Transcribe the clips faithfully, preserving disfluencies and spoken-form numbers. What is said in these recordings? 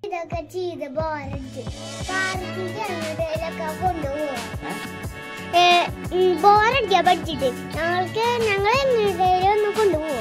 ഇതൊക്കെ ചെയ്ത് ബോറടിച്ച് പാർക്കിക്ക് അങ്ങോട്ടേലൊക്കെ കൊണ്ടുപോവാ. ബോറടിക്കാ പഠിച്ചിട്ട് ഞങ്ങൾക്ക് ഞങ്ങൾ എങ്ങോട്ടേലും ഒന്ന് കൊണ്ടുപോവാ.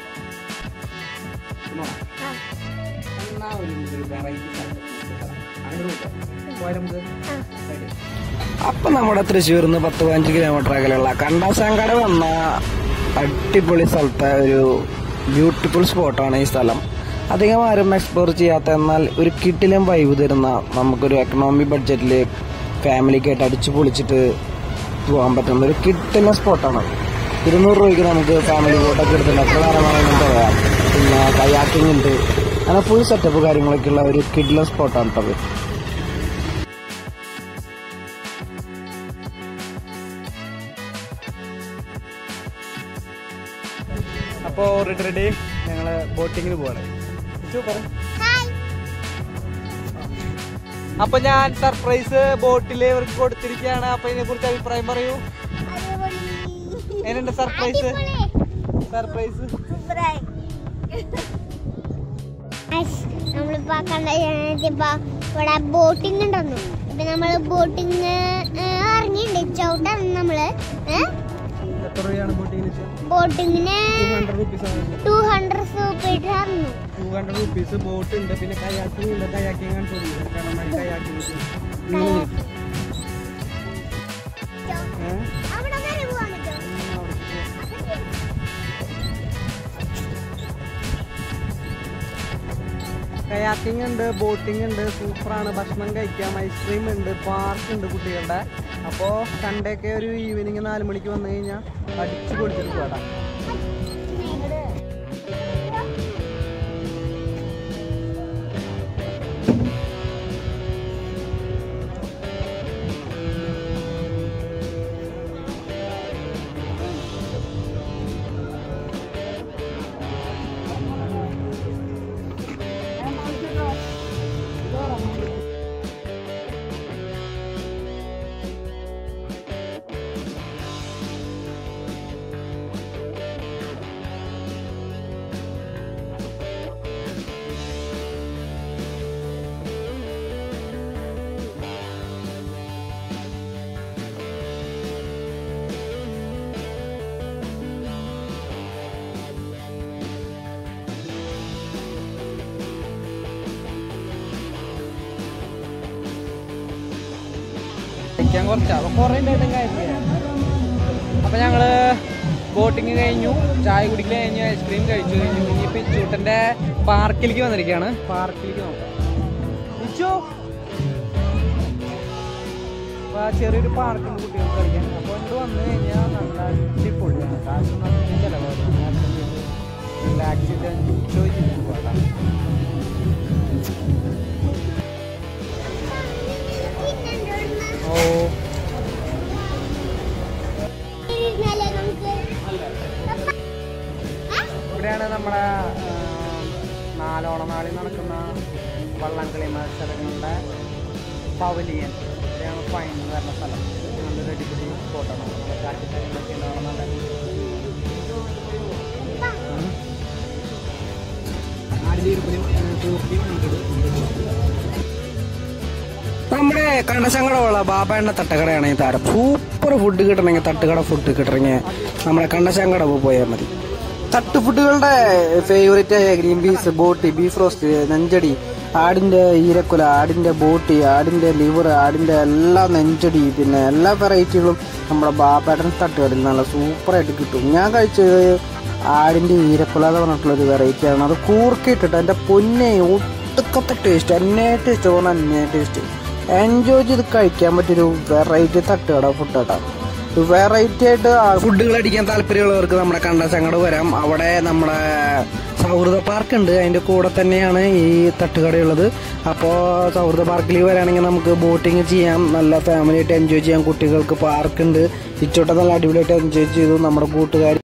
അപ്പൊ നമ്മുടെ തൃശ്ശൂരിൽ നിന്ന് പത്ത് പതിനഞ്ച് കിലോമീറ്റർ അകലെയുള്ള കണ്ടാസാങ്കട വന്ന അടിപൊളി സ്ഥലത്തെ ഒരു ബ്യൂട്ടിഫുൾ സ്പോട്ടാണ് ഈ സ്ഥലം. അധികം ആരും എക്സ്പ്ലോർ ചെയ്യാത്ത എന്നാൽ ഒരു കിട്ടിലും വൈബ് തരുന്ന നമുക്കൊരു എക്കണോമിക് ബഡ്ജറ്റിൽ ഫാമിലിക്കായിട്ട് അടിച്ചു പൊളിച്ചിട്ട് പോകാൻ പറ്റുന്ന ഒരു കിട്ടിലും സ്പോട്ടാണ്. ഇരുന്നൂറ് രൂപയ്ക്ക് നമുക്ക് ഫാമിലി ബോട്ടൊക്കെ എടുത്തിട്ട് എത്ര നേരം വേണമെങ്കിലും പറയാം. പിന്നെ കയാക്കിംഗ് ഉണ്ട്, അങ്ങനെ ഫുൾ സെറ്റപ്പ് കാര്യങ്ങളൊക്കെ ഉള്ള ഒരു കിഡിലും സ്പോട്ടാണ് കേട്ടത്. അപ്പോ റെഡി ഞങ്ങള് ബോട്ടിങ്ങിന് പോവാണ്. അപ്പൊ ഞാൻ സർപ്രൈസ് ബോട്ടില് ഇവർക്ക് കൊടുത്തിരിക്കുകയാണ്. അപ്പൊ ഇതിനെ കുറിച്ച് അഭിപ്രായം പറയൂ. എങ്ങനെയുണ്ട് സർപ്രൈസ്? സർപ്രൈസ് നമ്മളിപ്പോ കണ്ടിപ്പോ ഇവിടെ ബോട്ടിങ് ഉണ്ടെന്നു. ഇപ്പൊ നമ്മള് ബോട്ടിങ് ഇറങ്ങിണ്ട് ചവിട്ടാണ് നമ്മള്. എത്ര രൂപയാണ് ബോട്ടിങ്ങിന്? ബോട്ടിങ്ങിന് two hundred rupees two hundred rupees boat ഉണ്ട്. പിന്നെ കയാക്കിംഗ് ഉണ്ട്. കയാക്കിംഗ് ആണ് കയാക്കിംഗ് കയാക്കിംഗ് ഉണ്ട്, ബോട്ടിംഗ് ഉണ്ട്. സൂപ്പറാണ്. ഭക്ഷണം കഴിക്കാം, ഐസ്ക്രീം ഉണ്ട്, പാർക്ക് ഉണ്ട് കുട്ടികളുടെ. അപ്പോൾ സൺഡേ ഒക്കെ ഒരു ഈവനിങ് നാല് മണിക്ക് വന്നു കഴിഞ്ഞാൽ അടിച്ചു പൊളിച്ചിട്ട് പോകാം. കുറച്ചാ കുറേ ഉണ്ടായിട്ടും കാര്യമില്ല. അപ്പൊ ഞങ്ങള് ബോട്ടിങ് കഴിഞ്ഞു, ചായ കുടിക്കൽ കഴിഞ്ഞു, ഐസ്ക്രീം കഴിച്ചു കഴിഞ്ഞു. ഇനിയിപ്പോ ഇച്ചൂട്ടന്റെ പാർക്കിലേക്ക് വന്നിരിക്കുകയാണ്. പാർക്കിലേക്ക് നോക്കാം. ഇച്ചു ചെറിയൊരു പാർക്കുണ്ട് കുട്ടികൾക്ക് കളിക്കാൻ. അപ്പൊ ഇങ്ങോട്ട് വന്നു കഴിഞ്ഞാൽ നല്ല അടിപൊളിയാണ്. കാശ് നല്ല ചിലവാണ്. റിലാക്സ് ചെയ്ത് എൻജോയ് ചെയ്തിട്ട് പോകാം. ഓ ഇവിടെയാണ് നമ്മുടെ നാലോണം നാളിൽ നടക്കുന്ന വള്ളംകളി മത്സരങ്ങളുടെ പവലിയൻ. ഇവിടെയാണ് ഫൈൻ വരുന്ന സ്ഥലം. നല്ലൊരു അടിപൊളി സ്പോട്ടാണ്. നമ്മുടെ കാറ്റുകാരിലൊക്കെ ഉണ്ടാവുന്ന നമ്മുടെ കണ്ടശങ്കടമുള്ള ബാബാന്റെ തട്ടുകടയാണ് ഈ താരം. സൂപ്പർ ഫുഡ് കിട്ടണമെങ്കിൽ തട്ടുകട ഫുഡ് കിട്ടണമെങ്കിൽ നമ്മുടെ കണ്ടശങ്കട പോയാൽ മതി. തട്ട് ഫുഡുകളുടെ ഫേവറേറ്റ് ആയ ഗ്രീൻ പീസ്, ബോട്ടി, ബീഫ് റോസ്റ്റ്, നെഞ്ചടി, ആടിന്റെ ഈരക്കുല, ആടിന്റെ ബോട്ടി, ആടിന്റെ ലിവർ, ആടിന്റെ എല്ലാ നെഞ്ചടി, പിന്നെ എല്ലാ വെറൈറ്റികളും നമ്മുടെ ബാബാട്ടൻ തട്ടുകടയിൽ നല്ല സൂപ്പറായിട്ട് കിട്ടും. ഞാൻ കഴിച്ചത് ആടിന്റെ ഈരക്കുല എന്ന് പറഞ്ഞിട്ടുള്ളൊരു വെറൈറ്റിയാണ്. അത് കൂർക്കിട്ടിട്ട് എൻ്റെ പൊന്നെ ഒട്ടുക്കത്തെ ടേസ്റ്റ്, എന്നെ ടേസ്റ്റ് തോന്നുന്ന എന്നെ ടേസ്റ്റ് എൻജോയ് ചെയ്ത് കഴിക്കാൻ പറ്റിയൊരു വെറൈറ്റി തട്ടുകട ഫുഡാണ്. വെറൈറ്റി ആയിട്ട് ഫുഡുകൾ അടിക്കാൻ താല്പര്യമുള്ളവർക്ക് നമ്മുടെ കണ്ടശങ്കട വരാം. അവിടെ നമ്മുടെ സൗഹൃദ പാർക്ക് ഉണ്ട്, അതിന്റെ കൂടെ തന്നെയാണ് ഈ തട്ടുകടയുള്ളത്. അപ്പോൾ സൗഹൃദ പാർക്കിൽ വരാണെങ്കിൽ നമുക്ക് ബോട്ടിങ് ചെയ്യാം, നല്ല ഫാമിലി ആയിട്ട് എൻജോയ് ചെയ്യാം. കുട്ടികൾക്ക് പാർക്ക് ഉണ്ട്. ഇച്ചോട്ടെ നല്ല അടിപൊളിയായിട്ട് എൻജോയ് ചെയ്തു. നമ്മുടെ കൂട്ടുകാർ